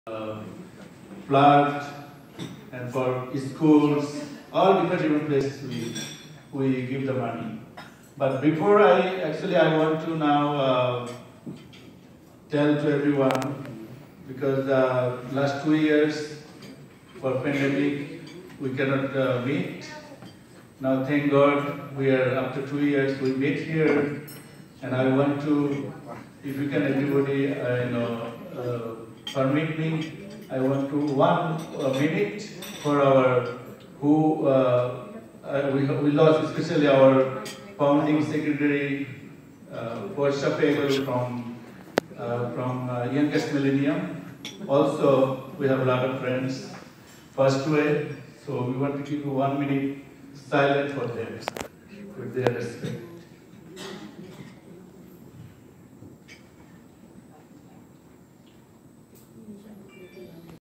plant and for schools, all different places we give the money. But before I want to now tell to everyone, because last 2 years for pandemic we cannot meet. Now thank God we are after 2 years we meet here, and I want to, if you can everybody permit me, I want to 1 minute for our we lost especially our founding secretary from youngest millennium. Also we have a lot of friends passed away, so we want to keep 1 minute silent for them with their respect.